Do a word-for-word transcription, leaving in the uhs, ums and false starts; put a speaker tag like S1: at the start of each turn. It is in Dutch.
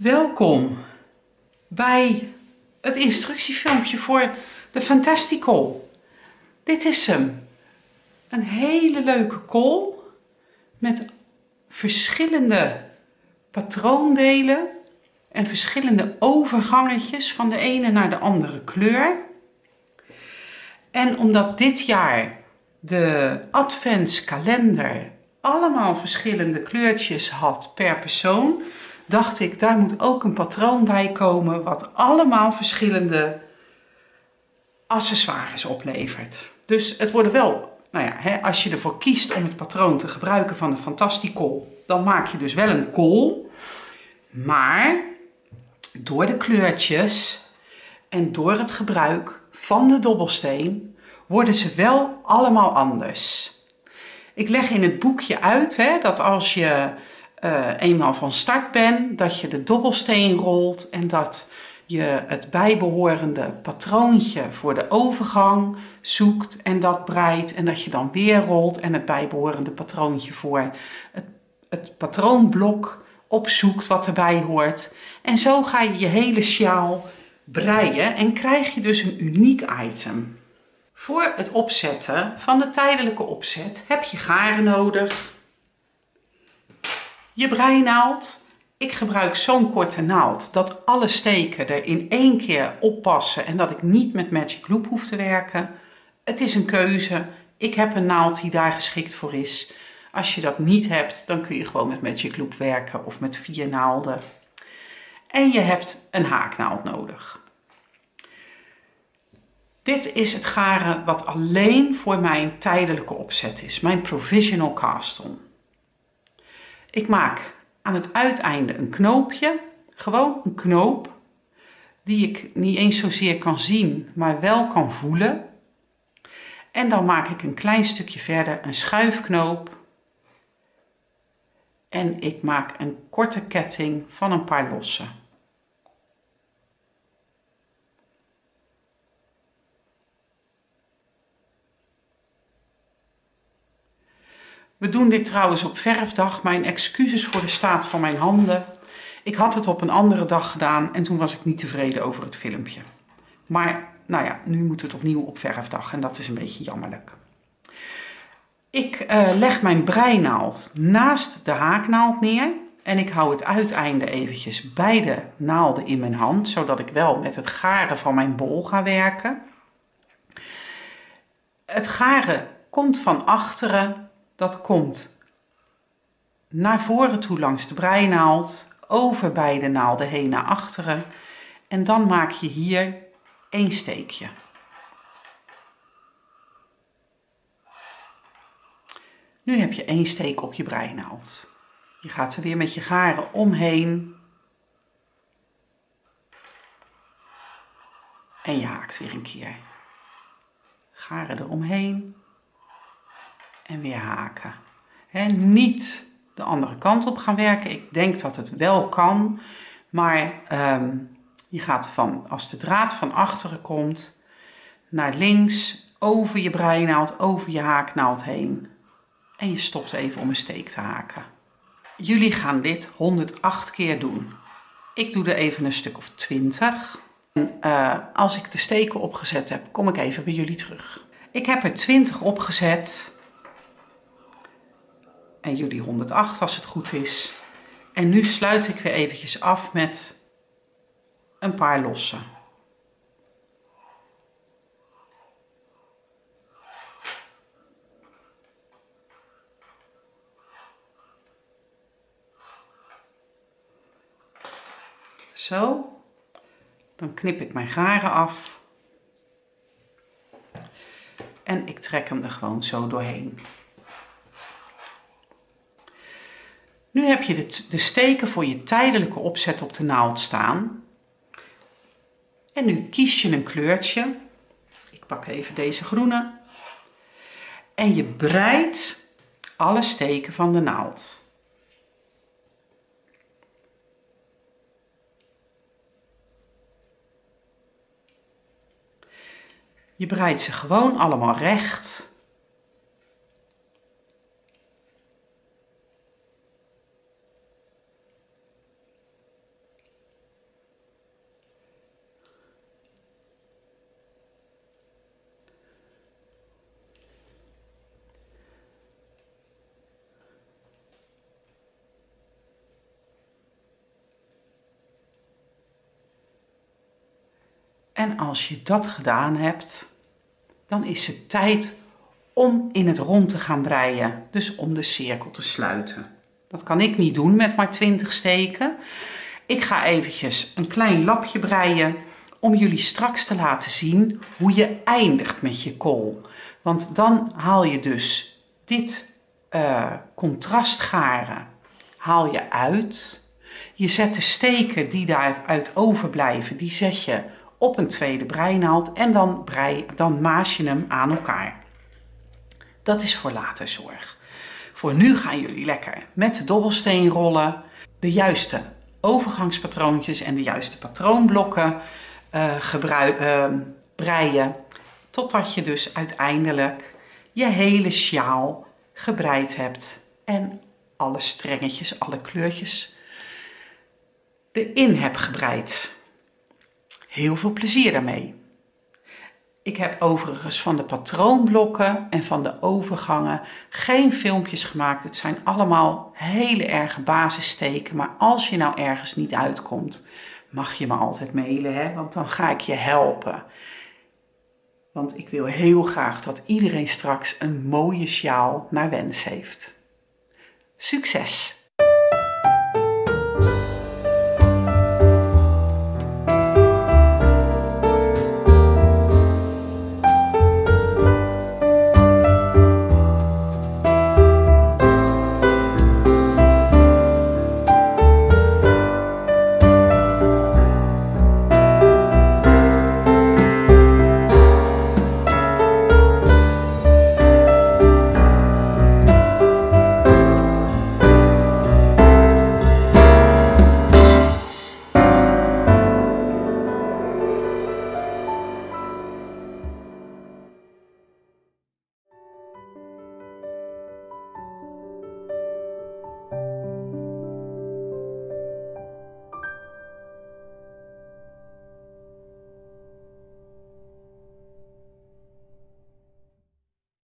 S1: Welkom bij het instructiefilmpje voor de Fantastical. Dit is hem. Een hele leuke kool met verschillende patroondelen en verschillende overgangetjes van de ene naar de andere kleur. En omdat dit jaar de adventskalender allemaal verschillende kleurtjes had per persoon, dacht ik, daar moet ook een patroon bij komen wat allemaal verschillende accessoires oplevert. Dus het worden wel, nou ja, hè, als je ervoor kiest om het patroon te gebruiken van de Fantastical, dan maak je dus wel een kool. Maar door de kleurtjes en door het gebruik van de dobbelsteen worden ze wel allemaal anders. Ik leg in het boekje uit hè, dat als je uh, eenmaal van start bent, dat je de dobbelsteen rolt en dat je het bijbehorende patroontje voor de overgang zoekt en dat breidt en dat je dan weer rolt en het bijbehorende patroontje voor het, het patroonblok opzoekt wat erbij hoort. En zo ga je je hele sjaal breien en krijg je dus een uniek item. Voor het opzetten van de tijdelijke opzet heb je garen nodig, je breinaald. Ik gebruik zo'n korte naald dat alle steken er in één keer oppassen en dat ik niet met Magic Loop hoef te werken. Het is een keuze. Ik heb een naald die daar geschikt voor is. Als je dat niet hebt, dan kun je gewoon met Magic Loop werken of met vier naalden. En je hebt een haaknaald nodig. Dit is het garen wat alleen voor mijn tijdelijke opzet is, mijn provisional cast-on. Ik maak aan het uiteinde een knoopje, gewoon een knoop, die ik niet eens zozeer kan zien, maar wel kan voelen. En dan maak ik een klein stukje verder een schuifknoop. En ik maak een korte ketting van een paar losse. We doen dit trouwens op verfdag. Mijn excuses voor de staat van mijn handen. Ik had het op een andere dag gedaan en toen was ik niet tevreden over het filmpje. Maar nou ja, nu moet het opnieuw op verfdag en dat is een beetje jammerlijk. Ik uh, leg mijn breinaald naast de haaknaald neer en ik hou het uiteinde eventjes bij de naalden in mijn hand, zodat ik wel met het garen van mijn bol ga werken. Het garen komt van achteren. Dat komt naar voren toe langs de breinaald, over beide naalden heen naar achteren. En dan maak je hier één steekje. Nu heb je één steek op je breinaald. Je gaat er weer met je garen omheen. En je haakt weer een keer. Garen eromheen. En weer haken. He, niet de andere kant op gaan werken. Ik denk dat het wel kan. Maar um, je gaat van, als de draad van achteren komt, naar links, over je breinaald, over je haaknaald heen. En je stopt even om een steek te haken. Jullie gaan dit honderdacht keer doen. Ik doe er even een stuk of twintig. En uh, als ik de steken opgezet heb, kom ik even bij jullie terug. Ik heb er twintig opgezet. En jullie honderdacht als het goed is. En nu sluit ik weer eventjes af met een paar losse. Zo. Dan knip ik mijn garen af. En ik trek hem er gewoon zo doorheen. Nu heb je de, de steken voor je tijdelijke opzet op de naald staan. En nu kies je een kleurtje. Ik pak even deze groene. En je breidt alle steken van de naald. Je breidt ze gewoon allemaal recht. En als je dat gedaan hebt, dan is het tijd om in het rond te gaan breien. Dus om de cirkel te sluiten. Dat kan ik niet doen met maar twintig steken. Ik ga eventjes een klein lapje breien om jullie straks te laten zien hoe je eindigt met je kool. Want dan haal je dus dit uh, contrastgaren haal je uit. Je zet de steken die daaruit overblijven, die zet je op een tweede breinaald en dan, brei, dan maas je hem aan elkaar. Dat is voor later zorg. Voor nu gaan jullie lekker met de dobbelsteenrollen de juiste overgangspatroontjes en de juiste patroonblokken uh, gebruik, uh, breien. Totdat je dus uiteindelijk je hele sjaal gebreid hebt en alle strengetjes, alle kleurtjes erin hebt gebreid. Heel veel plezier daarmee. Ik heb overigens van de patroonblokken en van de overgangen geen filmpjes gemaakt. Het zijn allemaal hele erge basissteken. Maar als je nou ergens niet uitkomt, mag je me altijd mailen, hè? Want dan ga ik je helpen. Want ik wil heel graag dat iedereen straks een mooie sjaal naar wens heeft. Succes!